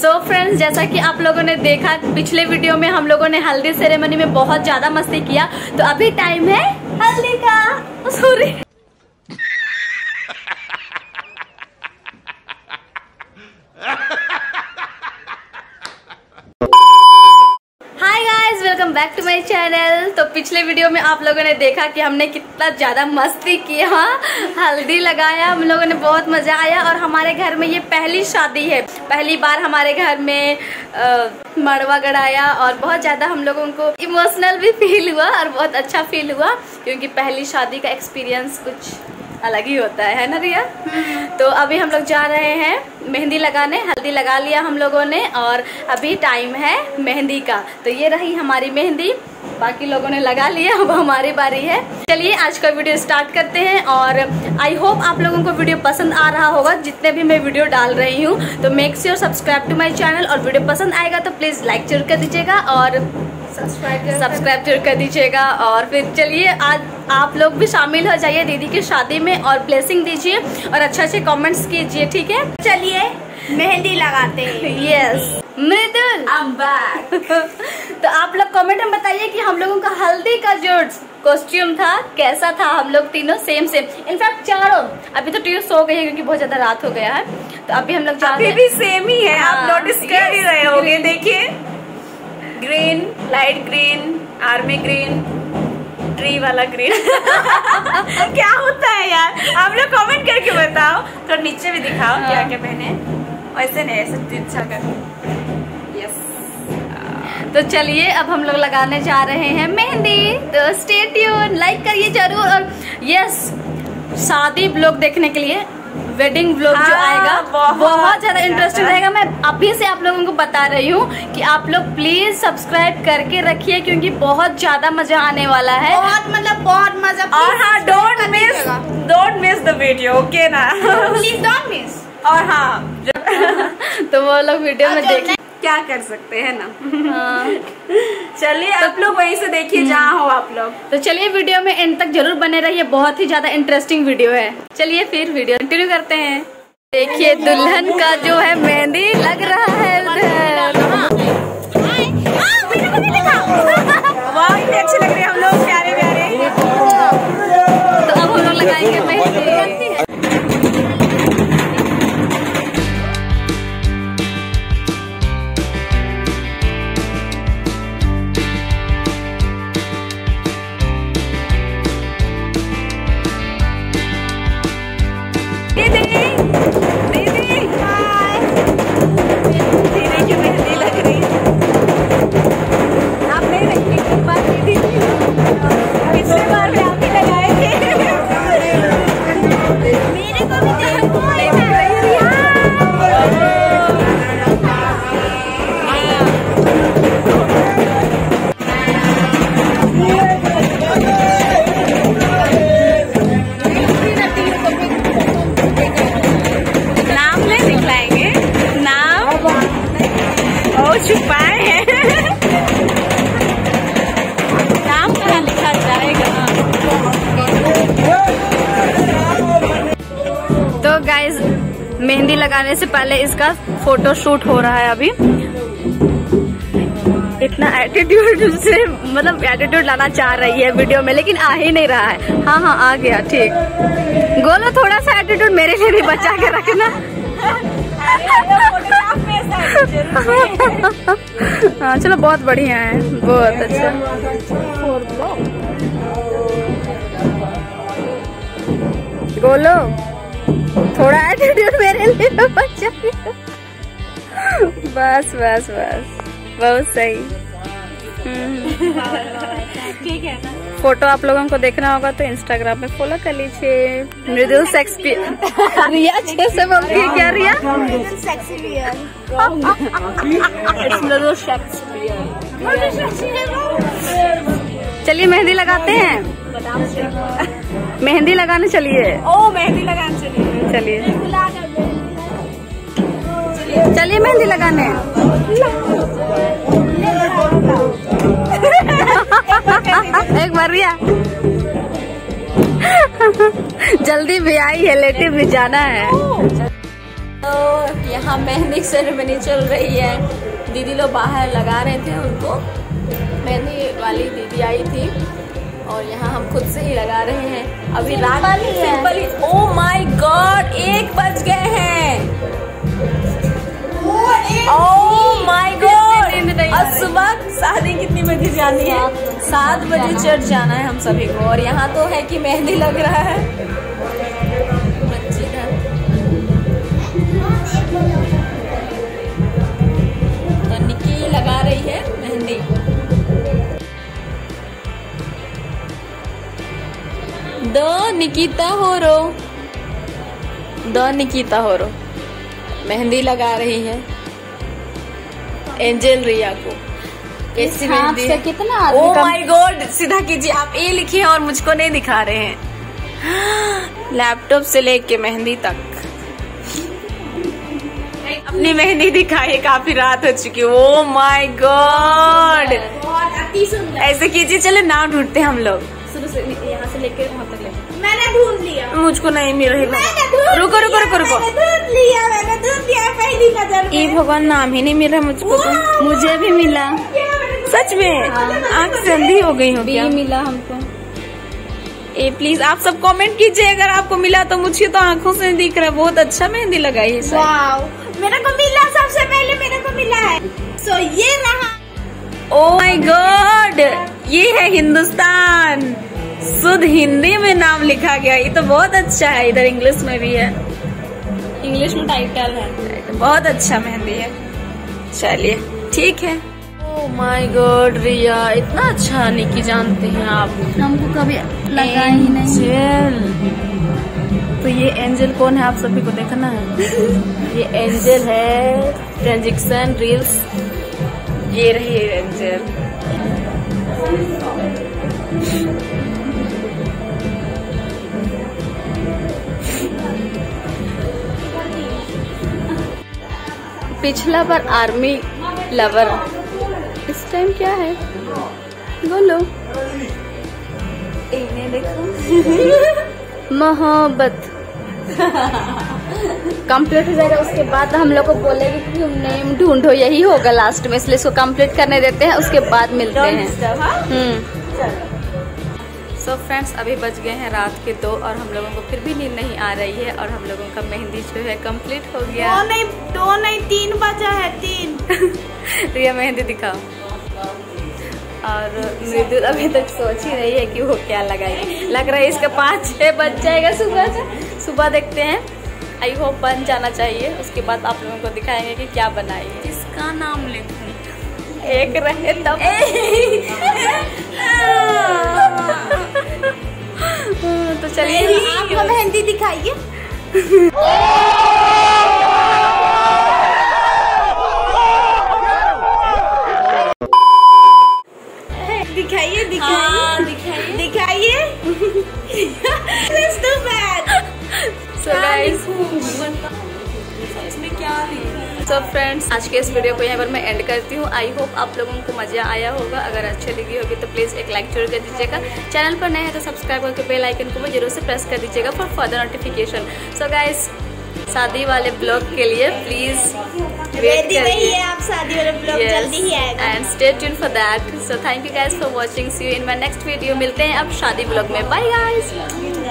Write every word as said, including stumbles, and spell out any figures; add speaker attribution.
Speaker 1: सो so friends, जैसा कि आप लोगों ने देखा पिछले वीडियो में हम लोगों ने हल्दी सेरेमनी में बहुत ज्यादा मस्ती किया, तो अभी टाइम है हल्दी का। Sorry. Welcome back to my channel. तो पिछले वीडियो में आप लोगों ने देखा कि हमने कितना ज्यादा मस्ती किया, हल्दी लगाया, हम लोगों ने बहुत मजा आया। और हमारे घर में ये पहली शादी है, पहली बार हमारे घर में आ, मड़वा गड़ाया और बहुत ज्यादा हम लोगों को इमोशनल भी फील हुआ और बहुत अच्छा फील हुआ, क्योंकि पहली शादी का एक्सपीरियंस कुछ अलग ही होता है, है ना रिया? तो अभी हम लोग जा रहे हैं मेहंदी लगाने। हल्दी लगा लिया हम लोगों ने और अभी टाइम है मेहंदी का। तो ये रही हमारी मेहंदी, बाकी लोगों ने लगा लिया, अब हमारी बारी है। चलिए आज का वीडियो स्टार्ट करते हैं। और आई होप आप लोगों को वीडियो पसंद आ रहा होगा जितने भी मैं वीडियो डाल रही हूँ। तो make sure subscribe to my channel, और वीडियो पसंद आएगा तो प्लीज लाइक जरूर कर दीजिएगा और सब्सक्राइब सब्सक्राइब जरूर कर दीजिएगा। और फिर चलिए आज आप लोग भी शामिल हो जाइए दीदी की शादी में और ब्लेसिंग दीजिए और अच्छे अच्छे कमेंट्स कीजिए, ठीक है? चलिए मेहंदी लगाते हैं। Yes Mridul, I am back. तो आप लोग कमेंट में बताइए कि हम लोगों का हल्दी का जो कॉस्ट्यूम था कैसा था। हम लोग तीनों सेम सेम, इनफैक्ट चारों। अभी तो ट्यूब सो गई है क्योंकि बहुत ज्यादा रात हो गया है, तो अभी हम लोग
Speaker 2: अभी भी सेम ही है। आप नोटिस कर ही रहे होंगे, देखिए green, light green, army green, tree वाला ग्रीन। क्या होता है यार, आप लोग कमेंट करके बताओ। तो नीचे भी दिखाओ हाँ। क्या क्या पहने, वैसे नहीं ऐसे अच्छा कर। यस।
Speaker 1: तो चलिए अब हम लोग लगाने जा रहे हैं मेहंदी। तो स्टे ट्यून, लाइक करिए जरूर। और यस, शादी ब्लॉग देखने के लिए वेडिंग व्लॉग जो आएगा बहुत, बहुत ज्यादा इंटरेस्टिंग रहेगा। मैं अभी से आप लोगों को बता रही हूँ कि आप लोग प्लीज सब्सक्राइब करके रखिए, क्योंकि बहुत ज्यादा मजा आने वाला है।
Speaker 2: बहुत मतलब बहुत मजा। और हाँ, don't miss don't miss the video, okay ना? Please don't miss. और हाँ
Speaker 1: तो वो लोग वीडियो में देखिए,
Speaker 2: क्या कर सकते हैं ना। हाँ। चलिए तो आप लोग वहीं से देखिए जहाँ हो आप लोग।
Speaker 1: तो चलिए वीडियो में एंड तक जरूर बने रहिए, बहुत ही ज्यादा इंटरेस्टिंग वीडियो है। चलिए फिर वीडियो कंटिन्यू करते हैं। देखिए दुल्हन का जो है मेहंदी लग रहा है उधर।
Speaker 2: वाह इतने अच्छे लग रहे हैं हम लोग, प्यारे प्यारे।
Speaker 1: तो अब हम लोग लगाएंगे मेहंदी। मेहंदी लगाने से पहले इसका फोटो शूट हो रहा है अभी। इतना एटीट्यूड से, मतलब एटीट्यूड लाना चाह रही है वीडियो में, लेकिन आ ही नहीं रहा है। हाँ हाँ आ गया, ठीक। गोलो थोड़ा सा एटीट्यूड मेरे लिए भी बचा के रखना। हाँ चलो, बहुत बढ़िया है, बहुत अच्छा। गोलो थोड़ा एटीट्यूड मेरे लिए बचा। बस बस बस, बहुत सही।
Speaker 2: ठीक है ना?
Speaker 1: फोटो आप लोगों को देखना होगा तो इंस्टाग्राम पे फॉलो कर लीजिए। मृदुल शेक्सपियर। रिया अच्छे से बोलती है क्या रिया? मृदुल शेक्सपियर। चलिए मेहंदी लगाते हैं। मेहंदी लगाने चलिए।
Speaker 2: ओ मेहंदी लगाने चलिए।
Speaker 1: चलिए चलिए मेहंदी लगाने। एक बार रिया जल्दी भी आई है, लेटिव भी जाना है।
Speaker 2: तो यहाँ मेहंदी सेरेमनी चल रही है। दीदी लोग बाहर लगा रहे थे उनको, मेहंदी वाली दीदी आई थी और यहाँ हम खुद से ही लगा रहे हैं। अभी रात सिंपल ही। ओह माय गॉड, एक बज गए हैं। ओह माय गॉड, और सुबह शादी कितनी बजे जानी है? सात बजे चर्च जाना है हम सभी को। और यहाँ तो है कि मेहंदी लग रहा है। तो निकी लगा रही है मेहंदी। दो निकिता हो रो, दो निकिता हो रो मेहंदी लगा रही है एंजल रिया को। कैसी मेहंदी है?
Speaker 1: कितना
Speaker 2: ओह माय गॉड, सीधा कीजिए आप। ए लिखिए और मुझको नहीं दिखा रहे हैं। लैपटॉप से लेके मेहंदी तक अपनी मेहंदी दिखाइए, काफी रात हो चुकी है। ओह माय गॉड, ऐसे कीजिए। चलो नाव ढूंढते हैं हम लोग।
Speaker 1: यहाँ से लेकर वहाँ तक ले।
Speaker 2: मैंने ढूंढ लिया, मुझको नहीं मिल रही। रुको रुको रुको रुको,
Speaker 3: ढूंढ लिया मैंने, ढूंढ लिया पहली नजर में।
Speaker 2: ये भगवान नाम ही नहीं मिल रहा मुझको तो।
Speaker 1: मुझे भी मिला
Speaker 2: सच में, आँख से अंधी हो गई हो क्या?
Speaker 1: मिला हमको।
Speaker 2: ए प्लीज आप सब कमेंट कीजिए अगर आपको मिला तो। मुझे तो आँखों से दिख रहा है। बहुत अच्छा मेहंदी लगाई है।
Speaker 3: वाव, मेरे को मिला, सबसे पहले मेरे को मिला है। सो ये रहा।
Speaker 2: ओह माय गॉड, ये है हिंदुस्तान। शुद्ध हिंदी में नाम लिखा गया। ये तो बहुत अच्छा है। इधर इंग्लिश में भी है,
Speaker 1: इंग्लिश में टाइटल है।
Speaker 2: बहुत अच्छा मेहंदी है। चलिए ठीक है। ओह माय गॉड रिया, इतना अच्छा निकी जानते हैं आप।
Speaker 1: हमको कभी लगा ही नहीं।
Speaker 2: एंजल, तो ये एंजल कौन है आप सभी को देखना है। ये एंजल है ट्रांजेक्शन रील्स। ये रही एंजल।
Speaker 1: पिछला बार आर्मी लवर, इस टाइम क्या है बोलो?
Speaker 2: इन्हें देखो।
Speaker 1: मोहब्बत कंप्लीट हो जाएगा, उसके बाद हम लोग को बोलेगी कि नेम ढूंढो, यही होगा लास्ट में, इसलिए इसको कंप्लीट करने देते हैं, उसके बाद मिलते हैं। हम्म सो फ्रेंड्स, अभी बज गए हैं रात के दो और हम लोगों को फिर भी नींद नहीं आ रही है और हम लोगों का मेहंदी जो है कंप्लीट हो गया।
Speaker 3: दो नहीं, दो नहीं तीन बजा है, तीन।
Speaker 1: रिया मेहंदी दिखाओ। और मृदुल अभी तक सोच ही रही है कि वो क्या लगाएगी। लग रहा है इसका पाँच छः बज जाएगा सुबह से। सुबह देखते हैं, आई होप बन जाना चाहिए। उसके बाद आप लोगों को दिखाएंगे कि क्या बनाएंगे।
Speaker 2: इसका नाम लिखूं,
Speaker 1: एक रहे तब। तो चलिए
Speaker 3: आपको मेहंदी दिखाइए। दिखाइए दिखाइए दिखाइए दिखाइए।
Speaker 1: सो गाइस,
Speaker 2: इसमें क्या
Speaker 1: सो फ्रेंड्स, आज के इस वीडियो को यहाँ पर मैं एंड करती हूँ। आई होप आप लोगों को मजा आया होगा। अगर अच्छी लगी होगी तो प्लीज़ एक लाइक जरूर कर दीजिएगा। चैनल पर नए हैं तो सब्सक्राइब करके बेल आइकन को भी जरूर से प्रेस कर दीजिएगा for further notification. So guys, शादी वाले ब्लॉग के लिए प्लीज वेट करिए।
Speaker 3: आप शादी वाले ब्लॉग जल्दी ही आएगा।
Speaker 1: And stay tune for that. So thank you guys for watching. See you in my next video. मिलते हैं अब शादी ब्लॉग में। Bye guys.